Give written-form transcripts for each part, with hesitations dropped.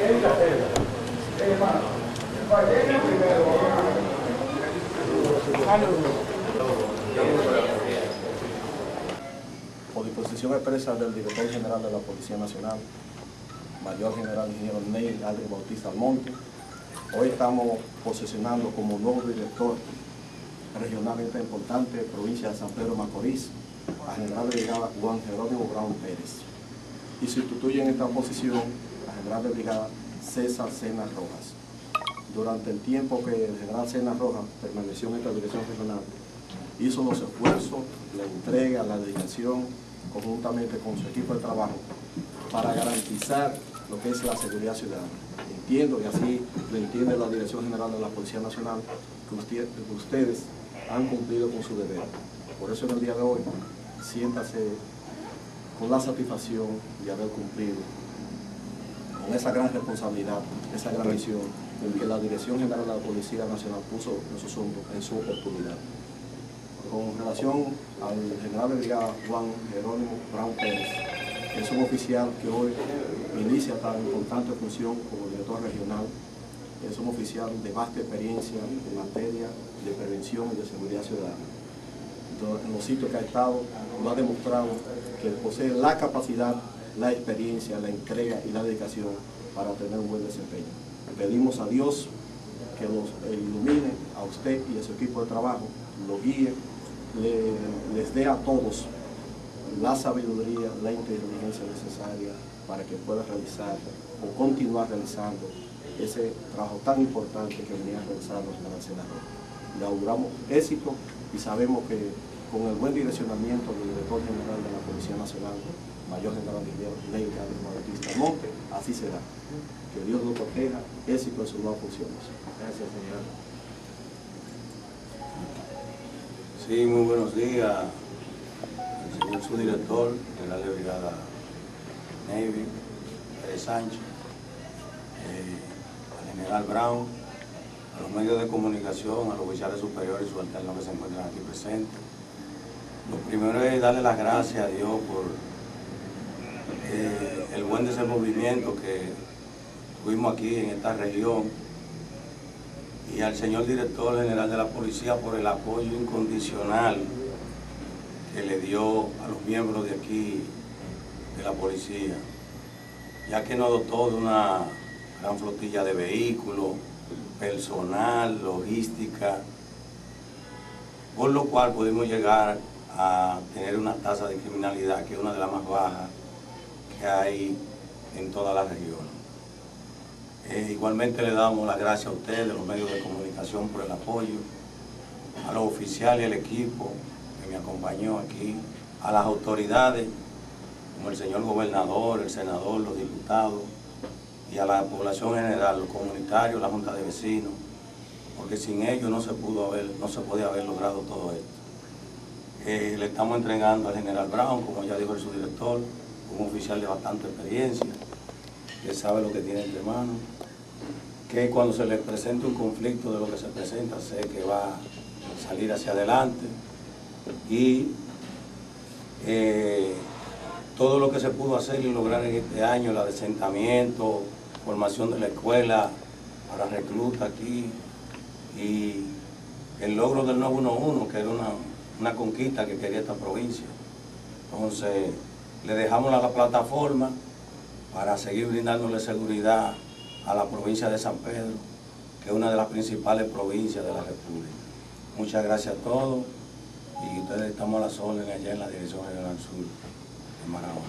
Por disposición expresa del director general de la Policía Nacional, Mayor General Ingeniero Ney Aldrin Bautista Almonte, hoy estamos posesionando como nuevo director regional de esta importante provincia de San Pedro de Macorís a General de Brigada Juan Jerónimo Brown Pérez, y sustituye en esta posición a General de Brigada César Sena Rojas. Durante el tiempo que el General Sena Rojas permaneció en esta dirección regional, hizo los esfuerzos, la entrega, la dedicación, conjuntamente con su equipo de trabajo, para garantizar lo que es la seguridad ciudadana. Entiendo, y así lo entiende la Dirección General de la Policía Nacional, que ustedes han cumplido con su deber. Por eso en el día de hoy, siéntase con la satisfacción de haber cumplido con esa gran responsabilidad, esa gran misión que la Dirección General de la Policía Nacional puso en su oportunidad. Con relación al general de brigada Juan Jerónimo Brown Pérez, es un oficial que hoy inicia tan importante función como director regional. Es un oficial de vasta experiencia en materia de prevención y de seguridad ciudadana. Entonces, en los sitios que ha estado, lo ha demostrado que posee la capacidad, la experiencia, la entrega y la dedicación para tener un buen desempeño. Pedimos a Dios que los ilumine a usted y a su equipo de trabajo, lo guíe, les dé a todos la sabiduría, la inteligencia necesaria para que pueda realizar o continuar realizando ese trabajo tan importante que venía realizando el general Sena Rojas. Le auguramos éxito y sabemos que con el buen direccionamiento del director general de la Policía Nacional, Mayor General Ney Aldrin Bautista Almonte, así será. Que Dios lo proteja, éxito en sus nuevas funciones. Gracias, señor. Sí, muy buenos días al señor subdirector, general de brigada Navy, Pérez Sánchez, al general Brown, a los medios de comunicación, a los oficiales superiores y subalternos que se encuentran aquí presentes. Lo primero es darle las gracias a Dios por el buen desenvolvimiento que tuvimos aquí en esta región, y al señor director general de la policía por el apoyo incondicional que le dio a los miembros de aquí de la policía, ya que nos dotó de una gran flotilla de vehículos, personal, logística, por lo cual pudimos llegar a tener una tasa de criminalidad que es una de las más bajas que hay en toda la región. Igualmente le damos las gracias a ustedes, los medios de comunicación, por el apoyo, a los oficiales y al equipo que me acompañó aquí, a las autoridades, como el señor gobernador, el senador, los diputados, y a la población general, los comunitarios, la Junta de Vecinos, porque sin ellos no se podía haber logrado todo esto. Le estamos entregando al general Brown, como ya dijo el subdirector, un oficial de bastante experiencia, que sabe lo que tiene entre manos, que cuando se le presente un conflicto de lo que se presenta, sé que va a salir hacia adelante, y todo lo que se pudo hacer y lograr en este año, el adesentamiento, formación de la escuela para reclutas aquí, y el logro del 911, que era una conquista que quería esta provincia. Entonces, le dejamos la plataforma para seguir brindándole seguridad a la provincia de San Pedro, que es una de las principales provincias de la República. Muchas gracias a todos, y ustedes estamos a las órdenes allá en la Dirección Regional Sur de Marabón.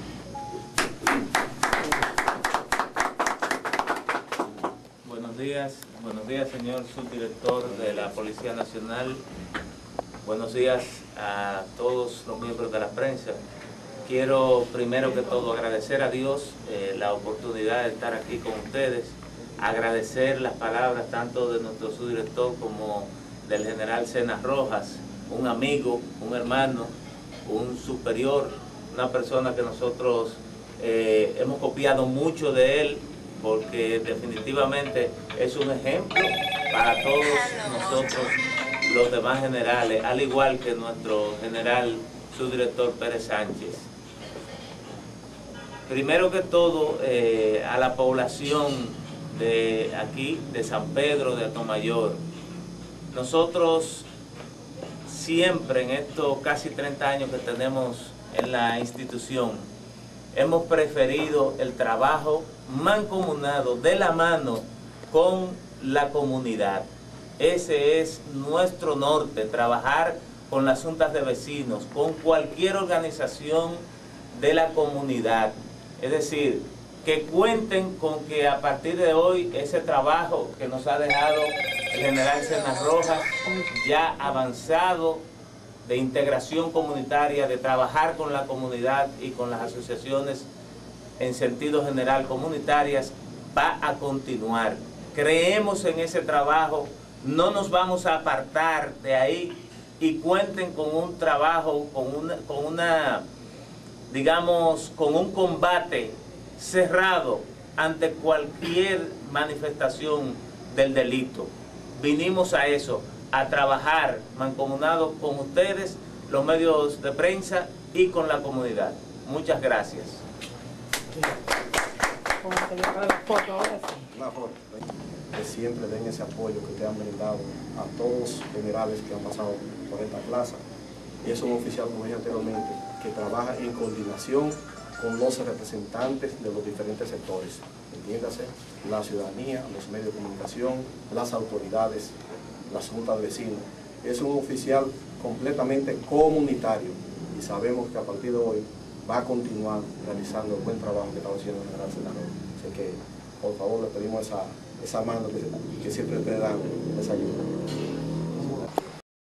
Buenos días señor subdirector de la Policía Nacional, buenos días a todos los miembros de la prensa. Quiero primero que todo agradecer a Dios la oportunidad de estar aquí con ustedes, agradecer las palabras tanto de nuestro subdirector como del general Sena Rojas, un amigo, un hermano, un superior, una persona que nosotros hemos copiado mucho de él, porque definitivamente es un ejemplo para todos nosotros los demás generales, al igual que nuestro general subdirector Pérez Sánchez. Primero que todo, a la población de aquí, de San Pedro de Atomayor. Nosotros siempre en estos casi 30 años que tenemos en la institución, hemos preferido el trabajo mancomunado, de la mano con la comunidad. Ese es nuestro norte, trabajar con las juntas de vecinos, con cualquier organización de la comunidad. Es decir, que cuenten con que a partir de hoy ese trabajo que nos ha dejado el general Cenas Rojas, ya avanzado, de integración comunitaria, de trabajar con la comunidad y con las asociaciones en sentido general comunitarias, va a continuar. Creemos en ese trabajo, no nos vamos a apartar de ahí, y cuenten con un trabajo, con un combate cerrado ante cualquier manifestación del delito. Vinimos a eso, a trabajar mancomunados con ustedes, los medios de prensa y con la comunidad. Muchas gracias. Que siempre den ese apoyo que te han brindado a todos los generales que han pasado por esta plaza. Y es un oficial, como dije anteriormente, que trabaja en coordinación con los representantes de los diferentes sectores, entiéndase, la ciudadanía, los medios de comunicación, las autoridades, las juntas de vecinos. Es un oficial completamente comunitario y sabemos que a partir de hoy va a continuar realizando el buen trabajo que estaba haciendo el general Cenas Rojas. Así que, por favor, le pedimos esa mano que siempre te dan esa ayuda.